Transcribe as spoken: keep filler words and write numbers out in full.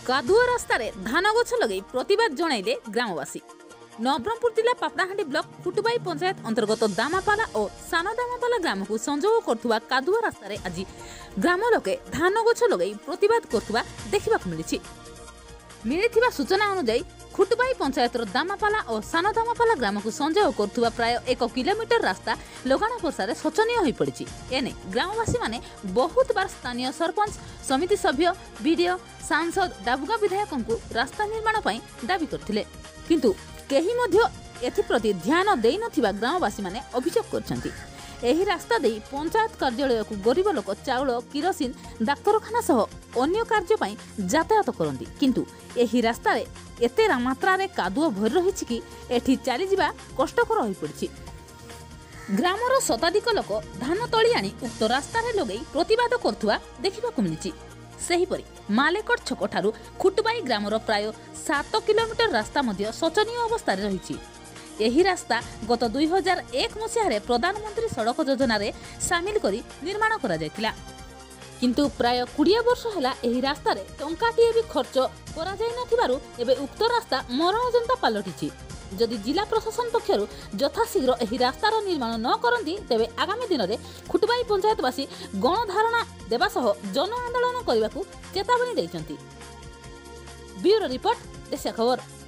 कादुआ रास्तार धान गछ लगे प्रतिवाद जणाइले ग्रामवासी। नवरंगपुर जिला पापड़ाहांडी ब्लॉक खुटुबाई पंचायत अंतर्गत दामापाला और सान दामापाला ग्राम को संजोग करथुवा कादुआ रास्तार आज ग्राम लोके धान गछ लगे प्रतिवाद करथुवा देखिबा मिली। मिलिथिबा सूचना अनुसार खुटुबाई पंचायत दामापाला और सान दामापाला ग्राम को संजोग करथुवा प्राय एक किलोमीटर रास्ता लगाण वर्षा शोचनीय हो पड़ी। एने ग्रामवासी माने बहुत बार स्थानीय सरपंच समिति सभ्य बीडीओ सांसद डाबुगा विधायकों को रास्ता निर्माण पर दाबी करथिले, किंतु केही मध्य एथिप्रति ध्यान देई नथिबा ग्रामवासी माने अभियोग करछंती। एही रास्ता दे पंचायत कार्यालय को गरीब लोक चाउल किरोसिन डाक्तरखाना सह अन्य कार्य पई यातायात करंती, किंतु एही रास्ता रे एते मात्रा रे कादुओ भर रहिछि कि एठी चली जिबा कष्टकर होई पड़छि। ग्रामर शताधिक लोक धान तଳି आनी उक्त रास्ता रे लगेई प्रतिवाद करथुवा देखिबा मिलिछि। सेहीपरि मालेकट छक ठारू खुटुबाई ग्रामर प्राय सात किलोमीटर रास्ता मध्य शोचनीय अवस्था रही। एही रास्ता गत दुई हजार एक मसीह प्रधानमंत्री सड़क योजना रे सामिल करी निर्माण करा जायतिला, किंतु प्राय कोड़े वर्ष है एही रास्ता रे टंकाटीए भी खर्च करा जाय नथिबारु एबे उक्त रास्ता मरणजंता पलटिछि। जदि जिला प्रशासन पक्षरु यथाशीघ्र एही रास्तार निर्माण न करंती तेबे आगामी दिन में खुटुबाई पंचायतवासी गणधारणा देवा सह जन आंदोलन करने को चेतावनी दैछंती। ब्यूरो रिपोर्ट देसिया खबर।